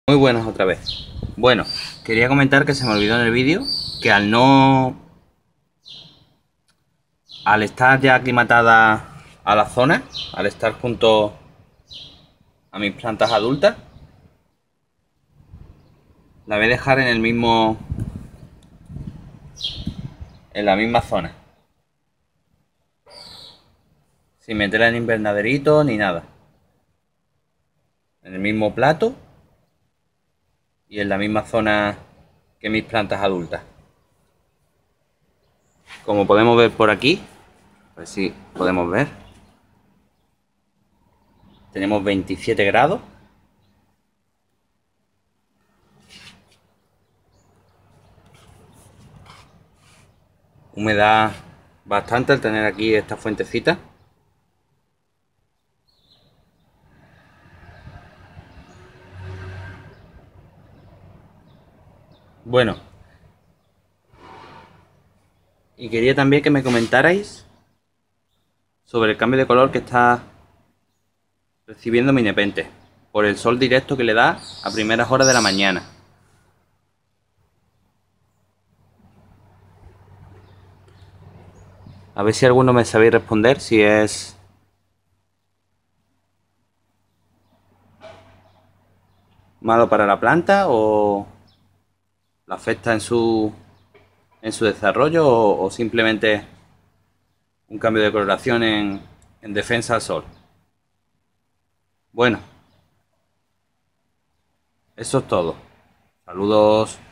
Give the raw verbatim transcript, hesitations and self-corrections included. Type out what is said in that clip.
Muy buenas otra vez. Bueno, quería comentar que se me olvidó en el vídeo que al no... Al estar ya aclimatada a la zona, al estar junto a mis plantas adultas, la voy a dejar en el mismo... en la misma zona. Sin meterla en invernaderito ni nada. En el mismo plato y en la misma zona que mis plantas adultas. Como podemos ver por aquí, a ver si podemos ver, tenemos veintisiete grados. Humedad bastante al tener aquí esta fuentecita. Bueno, y quería también que me comentarais sobre el cambio de color que está recibiendo mi nepente por el sol directo que le da a primeras horas de la mañana. A ver si alguno me sabéis responder si es malo para la planta o la afecta en su en su desarrollo o, o simplemente un cambio de coloración en, en defensa al sol. Bueno, eso es todo. Saludos.